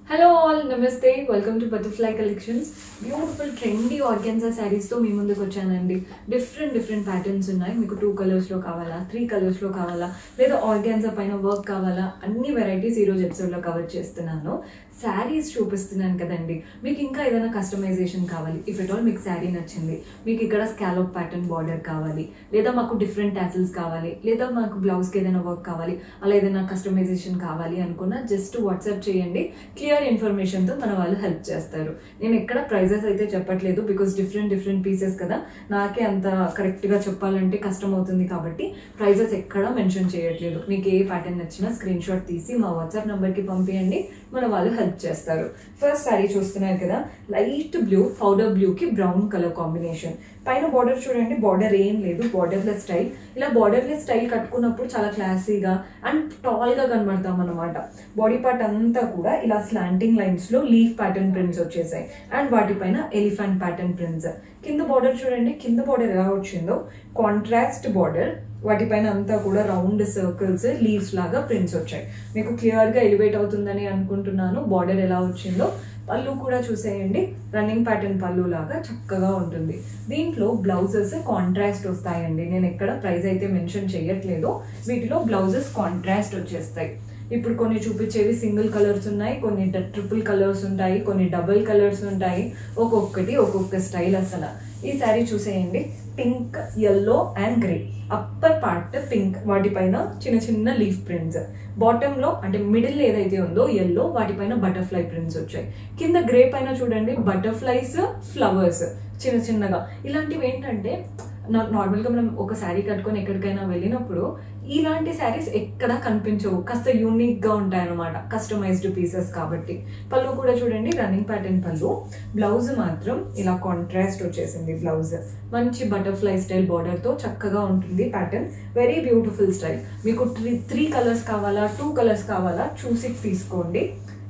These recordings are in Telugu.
Hello all, Namaste. Welcome to Butterfly Collections. Beautiful trendy organza sarees తో మీ ముందుకు వచ్చానండి. డిఫరెంట్ ప్యాటర్న్స్ ఉన్నాయి. మీకు 2 కలర్స్ లో కావాలా, 3 కలర్స్ లో కావాలా, లేదా ఆర్గాన్జా పైన వర్క్ కావాలా, అన్ని వెరైటీస్ ఈ రోజు ఎపిసోడ్ లో కవర్ చేస్తున్నాను. శారీస్ చూపిస్తున్నాను కదండి. మీకు ఇంకా ఏదైనా కస్టమైజేషన్ కావాలి, ఇఫ్ ఎట్ ఆల్ మీకు శారీ నచ్చింది, మీకు ఇక్కడ స్కాలప్ ప్యాటర్న్ బార్డర్ కావాలి, లేదా మాకు డిఫరెంట్ టాసిల్స్ కావాలి, లేదా మాకు బ్లౌజ్కి ఏదైనా వర్క్ కావాలి, అలా ఏదైనా కస్టమైజేషన్ కావాలి అనుకున్నా జస్ట్ వాట్సాప్ చేయండి. క్లియర్ ఇన్ఫర్మేషన్తో మన వాళ్ళు హెల్ప్ చేస్తారు. నేను ఎక్కడ ప్రైజెస్ అయితే చెప్పట్లేదు, బికాస్ డిఫరెంట్ పీసెస్ కదా, నాకే అంత కరెక్ట్గా చెప్పాలంటే కష్టం అవుతుంది కాబట్టి ప్రైజెస్ ఎక్కడ మెన్షన్ చేయట్లేదు. మీకు ఏ ప్యాటర్న్ నచ్చినా స్క్రీన్ షాట్ తీసి మా వాట్సాప్ నెంబర్కి పంపించండి, మన వాళ్ళు హెల్ప్ చేస్తారు. ఫస్ట్ శారీ చూస్తున్నారు కదా, లైట్ బ్లూ, పౌడర్ బ్లూకి బ్రౌన్ కలర్ కాంబినేషన్. పైన బార్డర్ చూడండి, బార్డర్ ఏం లేదు, బార్డర్లెస్ స్టైల్. ఇలా బార్డర్లెస్ స్టైల్ కట్టుకున్నప్పుడు చాలా క్లాసీగా అండ్ టాల్గా కనబడతాం అనమాట. బాడీ పార్ట్ అంతా కూడా ఇలా స్లాంటింగ్ లైన్స్ లో లీఫ్ ప్యాటర్న్ ప్రింట్స్ వచ్చేసాయి అండ్ వాటిపైన ఎలిఫెంట్ ప్యాటర్న్ ప్రింట్స్. కింద బార్డర్ చూడండి, కింద బార్డర్ ఎలా వచ్చిందో కాంట్రాస్ట్ బార్డర్, వాటిపైన అంతా కూడా రౌండ్ సర్కిల్స్ లీవ్స్ లాగా ప్రింట్స్ వచ్చాయి. మీకు క్లియర్ గా ఎలివేట్ అవుతుందని అనుకుంటున్నాను. బార్డర్ ఎలా వచ్చిందో పళ్ళు కూడా చూసేయండి, రన్నింగ్ ప్యాటర్న్ పళ్ళు లాగా చక్కగా ఉంటుంది. దీంట్లో బ్లౌజెస్ కాంట్రాస్ట్ వస్తాయండి. నేను ఎక్కడ ప్రైస్ అయితే మెన్షన్ చేయట్లేదు, వీటిలో బ్లౌజెస్ కాంట్రాస్ట్ వచ్చేస్తాయి. ఇప్పుడు కొన్ని చూపించేవి సింగిల్ కలర్స్ ఉన్నాయి, కొన్ని ట్రిపుల్ కలర్స్ ఉంటాయి, కొన్ని డబుల్ కలర్స్ ఉంటాయి. ఒక్కొక్కటి ఒక్కొక్క స్టైల్. అసలు ఈ శారీ చూసేయండి, pink, yellow and grey. Upper part pink, వాటిపైన చిన్న లీఫ్ ప్రింట్స్. బాటమ్ లో అంటే మిడిల్ ఏదైతే ఉందో ఎల్లో, వాటిపైన బటర్ఫ్లై ప్రింట్స్ వచ్చాయి. కింద గ్రే పైన చూడండి బటర్ఫ్లైస్, ఫ్లవర్స్ చిన్నగా. ఇలాంటివి ఏంటంటే నార్మల్గా మనం ఒక శారీ కట్టుకొని ఎక్కడికైనా వెళ్ళినప్పుడు ఇలాంటి శారీస్ ఎక్కడ కనిపించవు, కాస్త యూనిక్ గా ఉంటాయి అనమాట, కస్టమైజ్డ్ పీసెస్ కాబట్టి. పళ్ళు కూడా చూడండి, రన్నింగ్ ప్యాటర్న్ పళ్ళు. బ్లౌజ్ మాత్రం ఇలా కాంట్రాస్ట్ వచ్చేసింది. బ్లౌజ్ మంచి బటర్ఫ్లై స్టైల్ బార్డర్ తో చక్కగా ఉంటుంది ప్యాటర్న్. Very beautiful style. మీకు 3 కలర్స్ కావాలా, 2 కలర్స్ కావాలా చూసి తీసుకోండి.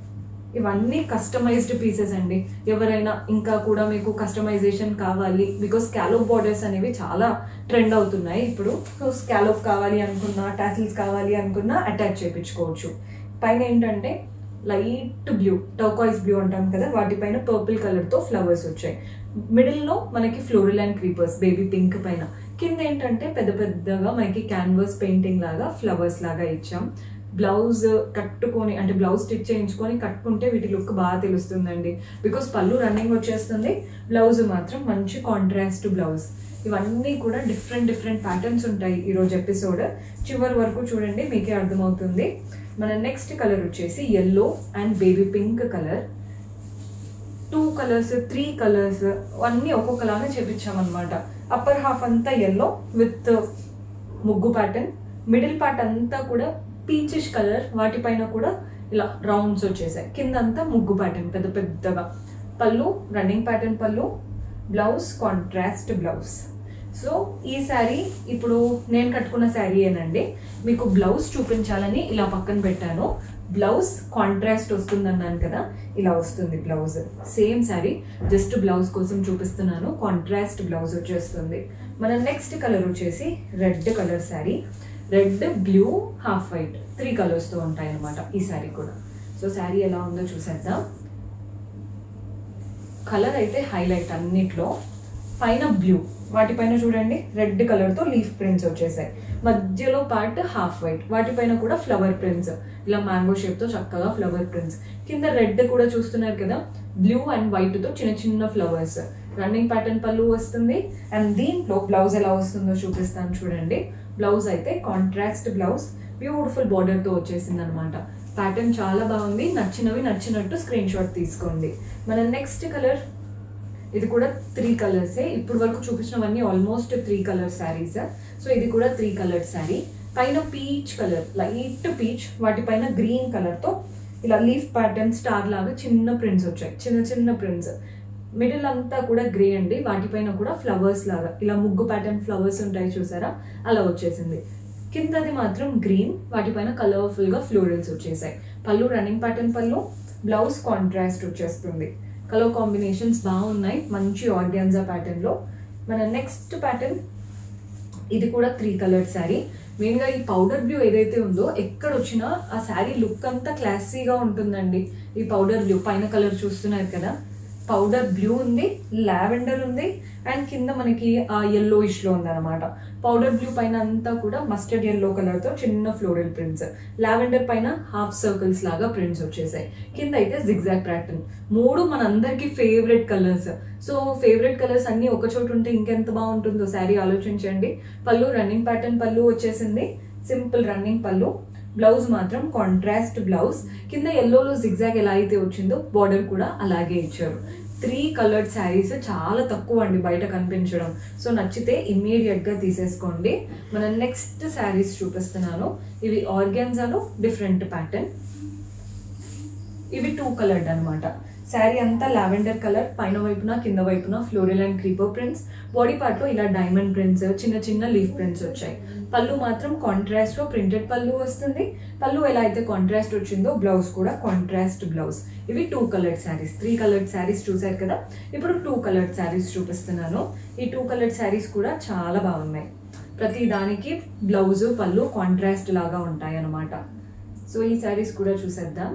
ఇవన్నీ కస్టమైజ్డ్ పీసెస్ అండి. ఎవరైనా ఇంకా కూడా మీకు కస్టమైజేషన్ కావాలి, బికాస్ స్కాలోప్ బార్డర్స్ అనేవి చాలా ట్రెండ్ అవుతున్నాయి ఇప్పుడు. సో స్కాలోప్ కావాలి అనుకున్నా, టాసిల్స్ కావాలి అనుకున్నా అటాచ్ చేయించుకోవచ్చు. పైన ఏంటంటే లైట్ బ్లూ, టర్కాయిస్ బ్లూ అంటాం కదా, వాటిపైన పర్పుల్ కలర్తో ఫ్లవర్స్ వచ్చాయి. మిడిల్లో మనకి floral and creepers, baby pink పైన. కింద ఏంటంటే పెద్దగా మనకి క్యాన్వాస్ పెయింటింగ్ లాగా ఫ్లవర్స్ లాగా ఇచ్చాం. బ్లౌజ్ కట్టుకొని అంటే బ్లౌజ్ స్టిచ్ చేయించుకొని కట్టుకుంటే వీటి లుక్ బాగా తెలుస్తుందండి, బికాస్ పళ్ళు రన్నింగ్ వచ్చేస్తుంది, బ్లౌజ్ మాత్రం మంచి కాంట్రాస్ట్ బ్లౌజ్. ఇవన్నీ కూడా డిఫరెంట్ ప్యాటర్న్స్ ఉంటాయి ఈరోజు ఎపిసోడ్. చివరి వరకు చూడండి, మీకే అర్థమవుతుంది. మన నెక్స్ట్ కలర్ వచ్చేసి yellow and baby pink colour. 2 colours, 3 colours అన్నీ ఒక్కొక్కలాగా చేపించామన్నమాట. అప్పర్ హాఫ్ అంతా ఎల్లో విత్ ముగ్గు ప్యాటర్న్, మిడిల్ పార్ట్ అంతా కూడా పీచిష్ కలర్, వాటిపైన కూడా ఇలా రౌండ్స్ వచ్చేసాయి. కింద అంతా ముగ్గు ప్యాటర్న్ పెద్దగా. పళ్ళు రన్నింగ్ ప్యాటర్న్ పళ్ళు, బ్లౌజ్ కాంట్రాస్ట్ బ్లౌజ్. సో ఈ శారీ ఇప్పుడు నేను కట్టుకున్న శారీ ఏనండి. మీకు బ్లౌజ్ చూపించాలని ఇలా పక్కన పెట్టాను. బ్లౌజ్ కాంట్రాస్ట్ వస్తుంది అన్నాను కదా, ఇలా వస్తుంది blouse. Same sari, just blouse కోసం చూపిస్తున్నాను. కాంట్రాస్ట్ బ్లౌజ్ వచ్చేస్తుంది. మన నెక్స్ట్ కలర్ వచ్చేసి red colour sari. Red, blue, half white, 3 కలర్స్తో ఉంటాయి అన్నమాట ఈ శారీ కూడా. సో శారీ ఎలా ఉందో చూసేద్దాం. కలర్ అయితే హైలైట్ అన్నిట్లో. పైన బ్లూ, వాటిపైన చూడండి రెడ్ కలర్తో లీఫ్ ప్రింట్స్ వచ్చేసాయి. మధ్యలో పార్ట్ హాఫ్ వైట్, వాటిపైన కూడా ఫ్లవర్ ప్రింట్స్, ఇలా మ్యాంగో షేప్తో చక్కగా ఫ్లవర్ ప్రింట్స్. కింద రెడ్ కూడా చూస్తున్నారు కదా, బ్లూ అండ్ వైట్తో చిన్న ఫ్లవర్స్. రన్నింగ్ ప్యాటర్న్ పళ్ళు వస్తుంది. అండ్ దీంట్లో బ్లౌజ్ ఎలా వస్తుందో చూపిస్తాను చూడండి. బ్లౌజ్ అయితే కాంట్రాస్ట్ బ్లౌజ్, బ్యూటిఫుల్ బార్డర్తో వచ్చేసింది అనమాట. ప్యాటర్న్ చాలా బాగుంది. నచ్చినట్టు స్క్రీన్ షాట్ తీసుకోండి. మన నెక్స్ట్ కలర్, ఇది కూడా 3 కలర్సే. ఇప్పుడు వరకు చూపించినవన్నీ ఆల్మోస్ట్ 3 కలర్ శారీస్. సో ఇది కూడా 3 కలర్ శారీ. పైన పీచ్ కలర్, లైట్ పీచ్, వాటిపైన గ్రీన్ కలర్తో ఇలా లీఫ్ ప్యాటర్న్ స్టార్ లాగా చిన్న ప్రింట్స్ వచ్చాయి, చిన్న ప్రింట్స్. మిడిల్ అంతా కూడా గ్రే అండి, వాటిపైన కూడా ఫ్లవర్స్ లాగా ఇలా ముగ్గు ప్యాటర్న్ ఫ్లవర్స్ ఉంటాయి చూసారా, అలా వచ్చేసింది. కిందది మాత్రం గ్రీన్, వాటిపైన కలర్ఫుల్ గా ఫ్లోరల్స్ వచ్చేసాయి. పళ్ళు రన్నింగ్ ప్యాటర్న్ పళ్ళు, బ్లౌజ్ కాంట్రాస్ట్ వచ్చేస్తుంది. కలర్ కాంబినేషన్స్ బాగున్నాయి, మంచి ఆర్గాన్జా ప్యాటర్న్ లో. మన నెక్స్ట్ ప్యాటర్న్, ఇది కూడా 3 కలర్ శారీ. మెయిన్గా ఈ పౌడర్ బ్లూ ఏదైతే ఉందో ఎక్కడ వచ్చినా ఆ శారీ లుక్ అంతా క్లాసీగా ఉంటుందండి. ఈ పౌడర్ బ్లూ పైన కలర్ చూస్తున్నారు కదా, పౌడర్ బ్లూ ఉంది, లావెండర్ ఉంది, అండ్ కింద మనకి ఆ yellowish లో ఉందన్నమాట. పౌడర్ బ్లూ పైన అంతా కూడా మస్టర్డ్ yellow కలర్ తో చిన్న ఫ్లోరల్ ప్రింట్స్, లావెండర్ పైన హాఫ్ సర్కిల్స్ లాగా ప్రింట్స్ వచ్చేసాయి. కింద అయితే జిగ్జాగ్ ప్యాటర్న్. మూడు మన అందరికి favourite colours. So favourite colours అన్ని ఒక చోటు ఉంటే ఇంకెంత బాగుంటుందో శారీ ఆలోచించండి. పళ్ళు రన్నింగ్ ప్యాటర్న్ పళ్ళు వచ్చేసింది, సింపుల్ రన్నింగ్ పళ్ళు. బ్లౌజ్ మాత్రం కాంట్రాస్ట్ బ్లౌజ్. కింద ఎల్లోలో జిగ్జాగ్ ఎలా అయితే వచ్చిందో బార్డర్ కూడా అలాగే ఇచ్చారు. 3 కలర్డ్ శారీస్ చాలా తక్కువ అండి బయట కనిపించడం. సో నచ్చితే ఇమ్మీడియట్ గా తీసేసుకోండి. మనం నెక్స్ట్ శారీస్ చూపిస్తున్నాను. ఇవి ఆర్గాన్జాలో డిఫరెంట్ ప్యాటర్న్. ఇవి 2 కలర్డ్ అనమాట. శారీ అంతా లావెండర్ కలర్, పైన వైపున కింద వైపున floral and creeper prints. Body part లో ఇలా డైమండ్ ప్రింట్స్, చిన్న చిన్న లీఫ్ ప్రింట్స్ వచ్చాయి. పళ్ళు మాత్రం కాంట్రాస్ట్ లో ప్రింటెడ్ పళ్ళు వస్తుంది. పళ్ళు ఎలా అయితే కాంట్రాస్ట్ వచ్చిందో బ్లౌజ్ కూడా కాంట్రాస్ట్ బ్లౌజ్. ఇవి 2 కలర్డ్ శారీస్. 3 కలర్డ్ శారీస్ చూసారు కదా, ఇప్పుడు 2 కలర్డ్ శారీస్ చూపిస్తున్నాను. ఈ 2 కలర్డ్ శారీస్ కూడా చాలా బాగున్నాయి. ప్రతి దానికి బ్లౌజ్ పళ్ళు కాంట్రాస్ట్ లాగా ఉంటాయి అన్నమాట. సో ఈ శారీస్ కూడా చూసేద్దాం.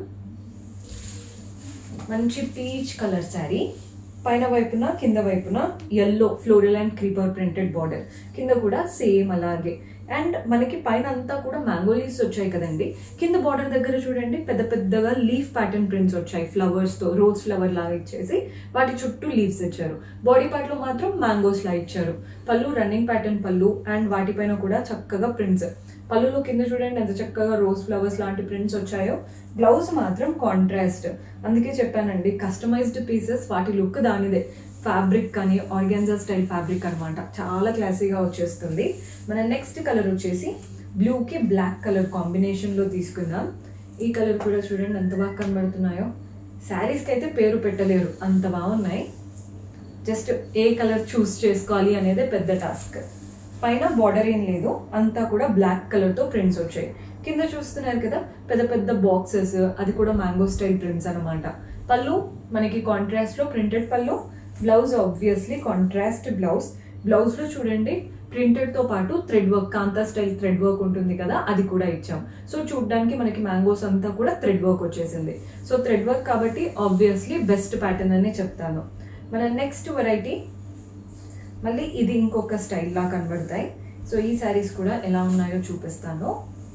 మంచి పీచ్ కలర్ శారీ, పైన వైపున కింద వైపున yellow floral and creeper printed border, కింద కూడా సేమ్ అలాగే. అండ్ మనకి పైన అంతా కూడా మ్యాంగో లీవ్స్ వచ్చాయి కదండి. కింద బార్డర్ దగ్గర చూడండి పెద్ద పెద్దగా లీఫ్ ప్యాటర్న్ ప్రింట్స్ వచ్చాయి. ఫ్లవర్స్ తో రోజ్ ఫ్లవర్ లాగా ఇచ్చేసి వాటి చుట్టూ లీవ్స్ ఇచ్చారు. బాడీ పార్ట్ లో మాత్రం మ్యాంగోస్ లా ఇచ్చారు. పళ్ళు రన్నింగ్ ప్యాటర్న్ పళ్ళు, అండ్ వాటిపైన కూడా చక్కగా ప్రింట్స్. పళ్ళులో కింద చూడండి ఎంత చక్కగా రోజ్ ఫ్లవర్స్ లాంటి ప్రింట్స్ వచ్చాయో. బ్లౌజ్ మాత్రం కాంట్రాస్ట్. అందుకే చెప్పానండి, కస్టమైజ్డ్ పీసెస్ వాటి లుక్ దానిదే. ఫ్యాబ్రిక్ కానీ ఆర్గాన్జా స్టైల్ ఫ్యాబ్రిక్ అనమాట, చాలా క్లాసీగా వచ్చేస్తుంది. మన నెక్స్ట్ కలర్ వచ్చేసి బ్లూకి బ్లాక్ కలర్ కాంబినేషన్లో తీసుకుందాం. ఈ కలర్ కూడా చూడండి ఎంత బాగా కనబడుతున్నాయో. శారీస్కి అయితే పేరు పెట్టలేరు, అంత బాగున్నాయి. జస్ట్ ఏ కలర్ చూస్ చేసుకోవాలి అనేదే పెద్ద టాస్క్. పైన బార్డర్ ఏం లేదు, అంతా కూడా బ్లాక్ కలర్తో ప్రింట్స్ వచ్చాయి. కింద చూస్తున్నారు కదా పెద్ద పెద్ద బాక్సెస్, అది కూడా మ్యాంగో స్టైల్ ప్రింట్స్ అనమాట. పళ్ళు మనకి కాంట్రాస్ట్ లో printed pallu. Blouse obviously contrast blouse. Blouse లో చూడండి ప్రింటెడ్ తో పాటు thread work, kantha style thread work ఉంటుంది కదా, అది కూడా ఇచ్చాం. సో చూడడానికి మనకి మ్యాంగోస్ అంతా కూడా థ్రెడ్ వర్క్ వచ్చేసింది. సో థ్రెడ్ వర్క్ కాబట్టి ఆబ్వియస్లీ బెస్ట్ ప్యాటర్న్ అనే చెప్తాను. మన నెక్స్ట్ వెరైటీ మళ్ళీ ఇది ఇంకొక స్టైల్ లా కనబడతాయి. సో ఈ శారీస్ కూడా ఎలా ఉన్నాయో చూపిస్తాను.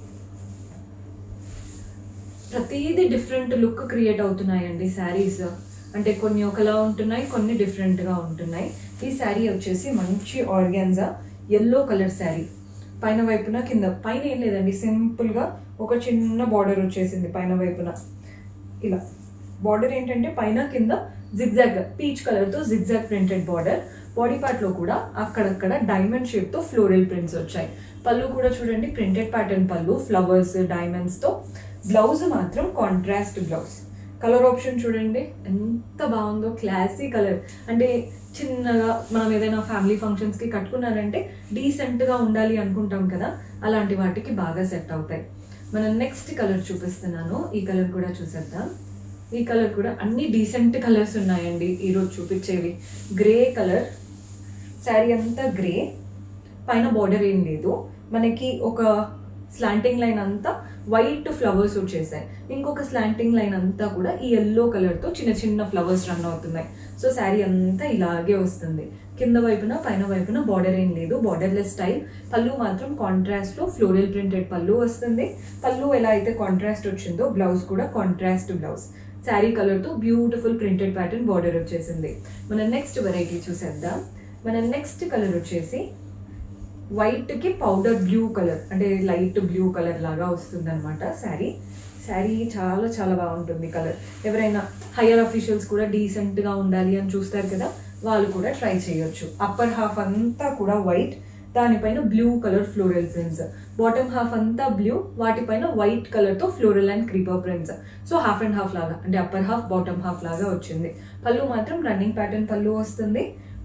ప్రతిదీ డిఫరెంట్ లుక్ క్రియేట్ అవుతున్నాయండి శారీస్. అంటే కొన్ని ఒకలా ఉంటున్నాయి, కొన్ని డిఫరెంట్గా ఉంటున్నాయి. ఈ శారీ వచ్చేసి మంచి ఆర్గాన్జా yellow కలర్ శారీ. పైన వైపున కింద, పైన ఏం లేదండి, సింపుల్గా ఒక చిన్న బార్డర్ వచ్చేసింది పైన వైపున. ఇలా బార్డర్ ఏంటంటే పైన కింద జిగ్జాగ్ పీచ్ కలర్తో జిగ్జాగ్ ప్రింటెడ్ బార్డర్. బాడీ పార్ట్లో కూడా అక్కడక్కడ డైమండ్ షేప్తో ఫ్లోరల్ ప్రింట్స్ వచ్చాయి. పళ్ళు కూడా చూడండి ప్రింటెడ్ ప్యాటర్న్ పళ్ళు, ఫ్లవర్స్ డైమండ్స్తో. బ్లౌజ్ మాత్రం కాంట్రాస్ట్ బ్లౌజ్. కలర్ ఆప్షన్ చూడండి ఎంత బాగుందో, క్లాసీ కలర్. అంటే చిన్నగా మనం ఏదైనా ఫ్యామిలీ ఫంక్షన్స్కి కట్టుకున్నారంటే డీసెంట్గా ఉండాలి అనుకుంటాం కదా, అలాంటి వాటికి బాగా సెట్ అవుతాయి. మనం నెక్స్ట్ కలర్ చూపిస్తున్నాను. ఈ కలర్ కూడా చూసేద్దాం. ఈ కలర్ కూడా అన్ని డీసెంట్ కలర్స్ ఉన్నాయండి ఈరోజు చూపించేవి. గ్రే కలర్ శారీ అంతా గ్రే, పైన బార్డర్ ఏం లేదు. మనకి ఒక స్లాంటింగ్ లైన్ అంతా వైట్ ఫ్లవర్స్ వచ్చేసాయి. ఇంకొక స్లాంటింగ్ లైన్ అంతా కూడా ఈ yellow కలర్తో చిన్న చిన్న ఫ్లవర్స్ రన్ అవుతున్నాయి. సో శారీ అంతా ఇలాగే వస్తుంది. కింద వైపున పైన వైపున బార్డర్ ఏం లేదు, బార్డర్లెస్ స్టైల్. పళ్ళు మాత్రం కాంట్రాస్ట్లో ఫ్లోరల్ ప్రింటెడ్ పళ్ళు వస్తుంది. పళ్ళు ఎలా అయితే కాంట్రాస్ట్ వచ్చిందో బ్లౌజ్ కూడా కాంట్రాస్ట్ బ్లౌజ్. శారీ కలర్తో బ్యూటిఫుల్ ప్రింటెడ్ ప్యాటర్న్ బార్డర్ వచ్చేసింది. మన నెక్స్ట్ వెరైటీ చూసేద్దాం. మన నెక్స్ట్ కలర్ వచ్చేసి వైట్కి పౌడర్ బ్లూ కలర్, అంటే లైట్ బ్లూ కలర్ లాగా వస్తుంది అనమాట శారీ. శారీ చాలా చాలా బాగుంటుంది కలర్. ఎవరైనా హైయర్ అఫీషియల్స్ కూడా డీసెంట్గా ఉండాలి అని చూస్తారు కదా, వాళ్ళు కూడా ట్రై చేయొచ్చు. అప్పర్ హాఫ్ అంతా కూడా వైట్, దానిపైన blue colour floral prints. Bottom half అంతా బ్లూ, వాటిపైన వైట్ కలర్తో floral and creeper prints. So half and half లాగా, అంటే అప్పర్ హాఫ్ బాటమ్ హాఫ్ లాగా వచ్చింది. పళ్ళు మాత్రం రన్నింగ్ ప్యాటర్న్ పళ్ళు వస్తుంది.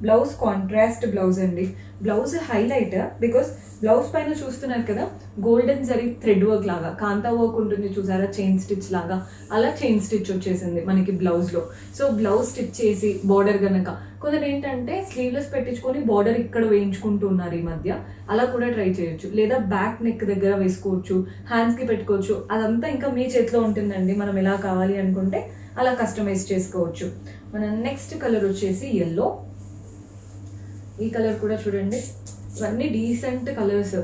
బ్లౌజ్ కాంట్రాస్ట్ బ్లౌజ్ అండి. బ్లౌజ్ హైలైట్ బికాస్ బ్లౌజ్ పైన చూస్తున్నారు కదా గోల్డెన్ జరీ థ్రెడ్ వర్క్ లాగా కాంతా వర్క్ ఉంటుంది చూసారా, చైన్ స్టిచ్ లాగా, అలా చైన్ స్టిచ్ వచ్చేసింది మనకి బ్లౌజ్ లో. సో బ్లౌజ్ స్టిచ్ చేసి బార్డర్ గనక కొందరు ఏంటంటే స్లీవ్లెస్ పెట్టించుకొని బార్డర్ ఇక్కడ వేయించుకుంటూ ఉన్నారు ఈ మధ్య, అలా కూడా ట్రై చేయొచ్చు. లేదా బ్యాక్ నెక్ దగ్గర వేసుకోవచ్చు, హ్యాండ్స్ కి పెట్టుకోవచ్చు. అదంతా ఇంకా మీ చేతిలో ఉంటుందండి, మనం ఎలా కావాలి అనుకుంటే అలా కస్టమైజ్ చేసుకోవచ్చు. మన నెక్స్ట్ కలర్ వచ్చేసి ఎల్లో. ఈ కలర్ కూడా చూడండి, ఇవన్నీ డీసెంట్ కలర్స్,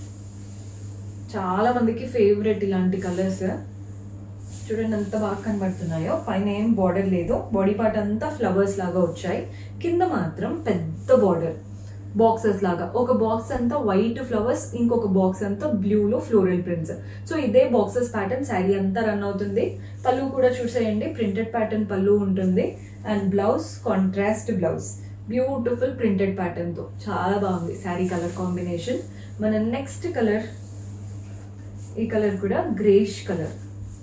చాలా మందికి ఫేవరెట్ ఇలాంటి కలర్స్. చూడండి ఎంత బాగా కనబడుతున్నాయో. పైన ఏం బార్డర్ లేదు, బాడీ పార్ట్ అంతా ఫ్లవర్స్ లాగా వచ్చాయి, కింద మాత్రం పెద్ద బార్డర్ బాక్సెస్ లాగా. ఒక బాక్స్ అంతా వైట్ ఫ్లవర్స్, ఇంకొక బాక్స్ అంతా బ్లూలో ఫ్లోరల్ ప్రింట్స్. సో ఇదే బాక్సెస్ ప్యాటర్న్ శారీ అంతా రన్ అవుతుంది. పళ్ళు కూడా చూసేయండి, ప్రింటెడ్ ప్యాటర్న్ పళ్ళు ఉంటుంది. And blouse contrast blouse, beautiful printed pattern తో చాలా బాగుంది శారీ కలర్ కాంబినేషన్. మన నెక్స్ట్ కలర్, ఈ కలర్ కూడా గ్రేష్ కలర్.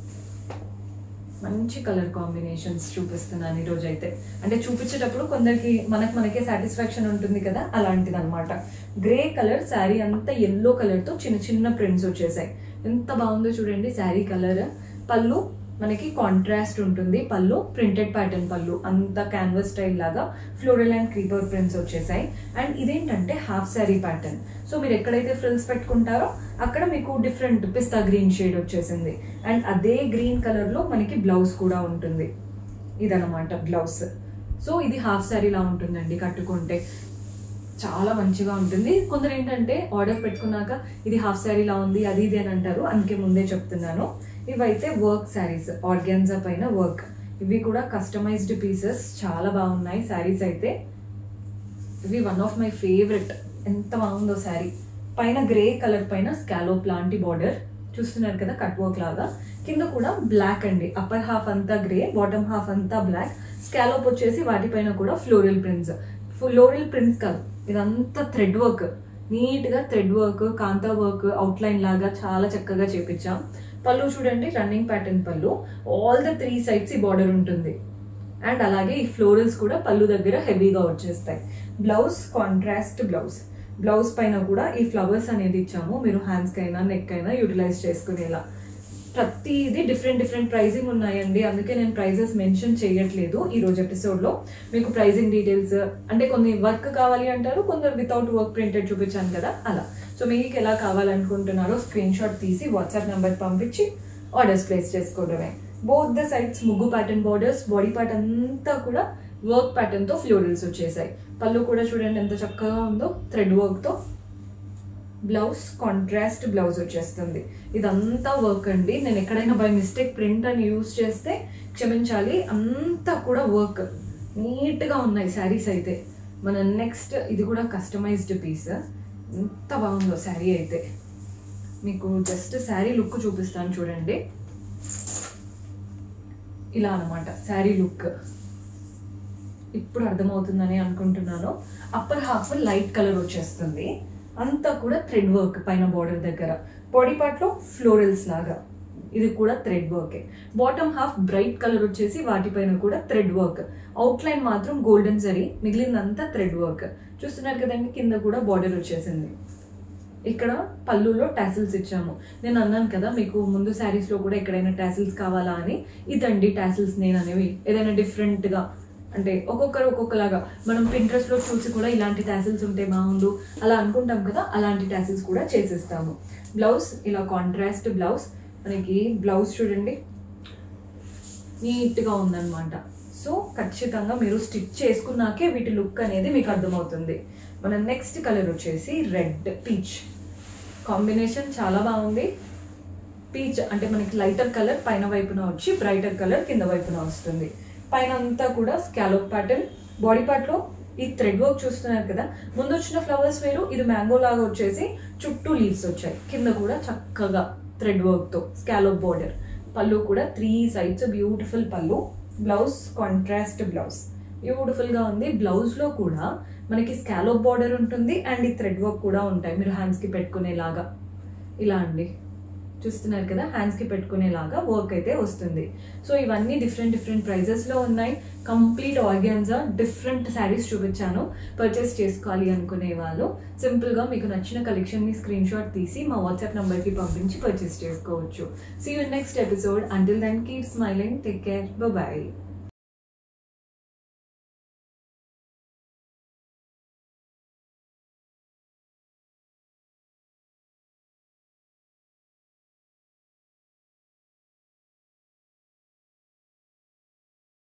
మంచి కలర్ కాంబినేషన్స్ చూపిస్తున్నాను ఈరోజు అయితే. అంటే చూపించేటప్పుడు కొందరికి మనకే సాటిస్ఫాక్షన్ ఉంటుంది కదా, అలాంటిది అనమాట. గ్రే కలర్ శారీ అంతా ఎల్లో కలర్ తో చిన్న చిన్న ప్రింట్స్ వచ్చేసాయి. ఎంత బాగుందో చూడండి శారీ కలర్. పళ్ళు మనకి కాంట్రాస్ట్ ఉంటుంది, పళ్ళు ప్రింటెడ్ ప్యాటర్న్ పళ్ళు, అంతా క్యాన్వాస్ స్టైల్ లాగా ఫ్లోరల్ అండ్ క్రీపర్ ప్రింట్స్ వచ్చేసాయి. అండ్ ఇదేంటంటే హాఫ్ శారీ ప్యాటర్న్. సో మీరు ఎక్కడైతే ఫ్రిల్స్ పెట్టుకుంటారో అక్కడ మీకు డిఫరెంట్ పిస్తా గ్రీన్ షేడ్ వచ్చేసింది. అండ్ అదే గ్రీన్ కలర్ లో మనకి బ్లౌజ్ కూడా ఉంటుంది. ఇదనమాట బ్లౌజ్. సో ఇది హాఫ్ శారీ లా ఉంటుందండి, కట్టుకుంటే చాలా మంచిగా ఉంటుంది. కొందరు ఏంటంటే ఆర్డర్ పెట్టుకున్నాక ఇది హాఫ్ శారీ లా ఉంది అది ఇది అని అంటారు, అందుకే ముందే చెప్తున్నాను. ఇవైతే వర్క్ శారీస్, ఆర్గాన్జా పైన వర్క్. ఇవి కూడా కస్టమైజ్డ్ పీసెస్, చాలా బాగున్నాయి శారీస్ అయితే. ఇవి వన్ ఆఫ్ మై ఫేవరెట్. ఎంత బాగుందో శారీ. పైన గ్రే కలర్ పైన స్కాలోప్ లాంటి బార్డర్ చూస్తున్నారు కదా, కట్ వర్క్ లాగా. కింద కూడా బ్లాక్ అండి, అప్పర్ హాఫ్ అంతా గ్రే, బాటమ్ హాఫ్ అంతా బ్లాక్. స్కాలోప్ వచ్చేసి వాటిపైన కూడా ఫ్లోరల్ ప్రింట్స్. ఫ్లోరల్ ప్రింట్స్ కాదు, ఇదంతా థ్రెడ్ వర్క్, నీట్ గా thread work, kantha work, outline లాగా చాలా చక్కగా చేపించాం. పళ్ళు చూడండి, running pattern pallu, all the 3 sides ఈ బార్డర్ ఉంటుంది. అండ్ అలాగే ఈ ఫ్లోరల్స్ కూడా పళ్ళు దగ్గర హెవీగా వచ్చేస్తాయి. Blouse contrast blouse. బ్లౌజ్ పైన కూడా ఈ ఫ్లవర్స్ అనేది ఇచ్చాము, మీరు హ్యాండ్స్ కైనా నెక్ అయినా యూటిలైజ్ చేసుకునేలా. ప్రతిదీ డిఫరెంట్ ప్రైజింగ్ ఉన్నాయండి, అందుకే నేను ప్రైజెస్ మెన్షన్ చేయట్లేదు ఈ రోజు ఎపిసోడ్ లో. మీకు ప్రైజింగ్ డీటెయిల్స్ అంటే కొన్ని వర్క్ కావాలి అంటారు, కొందరు వితౌట్ వర్క్ ప్రింటెడ్ చూపించాను కదా, అలా. సో మీకు ఎలా కావాలనుకుంటున్నారో స్క్రీన్ షాట్ తీసి వాట్సాప్ నెంబర్ పంపించి ఆర్డర్స్ ప్లేస్ చేసుకోవడమే. బోత్ ద సైడ్స్ ముగ్గు ప్యాటర్న్ బార్డర్స్, బాడీ పార్ట్ అంతా కూడా వర్క్ ప్యాటర్న్ తో ఫ్లోరల్స్ వచ్చేసాయి. పళ్ళు కూడా చూడండి ఎంత చక్కగా ఉందో, థ్రెడ్ వర్క్ తో. బ్లౌజ్ కాంట్రాస్ట్ బ్లౌజ్ వచ్చేస్తుంది. ఇదంతా వర్క్ అండి, నేను ఎక్కడైనా బై మిస్టేక్ ప్రింట్ అని యూజ్ చేస్తే క్షమించాలి, అంతా కూడా వర్క్. నీట్ గా ఉన్నాయి శారీస్ అయితే. మన నెక్స్ట్, ఇది కూడా కస్టమైజ్డ్ పీస్. ఎంత బాగుందో శారీ అయితే. మీకు జస్ట్ శారీ లుక్ చూపిస్తాను చూడండి. ఇలా అనమాట శారీ లుక్. ఇప్పుడు అర్థమవుతుందని అనుకుంటున్నాను. అప్పర్ హాఫ్ లైట్ కలర్ వచ్చేస్తుంది, అంతా కూడా థ్రెడ్ వర్క్ పైన బార్డర్ దగ్గర. బాడీ పార్ట్ లో ఫ్లోరల్స్ లాగా, ఇది కూడా థ్రెడ్ వర్కే. బాటమ్ హాఫ్ బ్రైట్ కలర్ వచ్చేసి వాటిపైన కూడా థ్రెడ్ వర్క్. అవుట్ లైన్ మాత్రం గోల్డెన్ జరీ, మిగిలిందంతా థ్రెడ్ వర్క్. చూస్తున్నారు కదండి, కింద కూడా బార్డర్ వచ్చేసింది. ఇక్కడ పళ్ళులో టాసిల్స్ ఇచ్చాము. నేను అన్నాను కదా మీకు ముందు శారీస్ లో కూడా ఎక్కడైనా టాసిల్స్ కావాలా అని. ఇదండి టాసిల్స్ నేను అనేవి. ఏదైనా డిఫరెంట్ గా అంటే ఒక్కొక్కరు ఒక్కొక్కలాగా, మనం పింట్రెస్ట్ లో చూసి కూడా ఇలాంటి టాసిల్స్ ఉంటే బాగుండు అలా అనుకుంటాం కదా, అలాంటి టాసిల్స్ కూడా చేసేస్తాము. బ్లౌజ్ ఇలా కాంట్రాస్ట్ బ్లౌజ్. మనకి బ్లౌజ్ చూడండి నీట్ గా ఉందన్నమాట. సో ఖచ్చితంగా మీరు స్టిచ్ చేసుకున్నాకే వీటి లుక్ అనేది మీకు అర్థమవుతుంది. మన నెక్స్ట్ కలర్ వచ్చేసి రెడ్ పీచ్ కాంబినేషన్, చాలా బాగుంది. పీచ్ అంటే మనకి లైటర్ కలర్ పైన వైపున వచ్చి బ్రైటర్ కలర్ కింద వైపున వస్తుంది. పైన అంతా కూడా స్కాలోప్ ప్యాటర్న్. బాడీ పార్ట్ లో ఈ థ్రెడ్ వర్క్ చూస్తున్నారు కదా, ముందు వచ్చిన ఫ్లవర్స్ వేరు, ఇది మ్యాంగో లాగా వచ్చేసి చుట్టూ లీవ్స్ వచ్చాయి. కింద కూడా చక్కగా థ్రెడ్ వర్క్ తో స్కాలోప్ బార్డర్. పళ్ళు కూడా 3 sides beautiful pallu. Blouse contrast blouse, beautiful గా ఉంది. బ్లౌజ్ లో కూడా మనకి స్కాలోప్ బార్డర్ ఉంటుంది అండ్ ఈ థ్రెడ్ వర్క్ కూడా ఉంటాయి, మీరు హ్యాండ్స్ కి పెట్టుకునేలాగా. ఇలా అండి, చూస్తున్నారు కదా, హ్యాండ్స్కి పెట్టుకునేలాగా వర్క్ అయితే వస్తుంది. సో ఇవన్నీ డిఫరెంట్ ప్రైజెస్లో ఉన్నాయి. కంప్లీట్ ఆర్గాన్జా డిఫరెంట్ శారీస్ చూపించాను. పర్చేస్ చేసుకోవాలి అనుకునే వాళ్ళు సింపుల్గా మీకు నచ్చిన కలెక్షన్ని స్క్రీన్ షాట్ తీసి మా వాట్సాప్ నెంబర్కి పంపించి పర్చేస్ చేసుకోవచ్చు. See you next episode. Until then keep smiling, take care, by.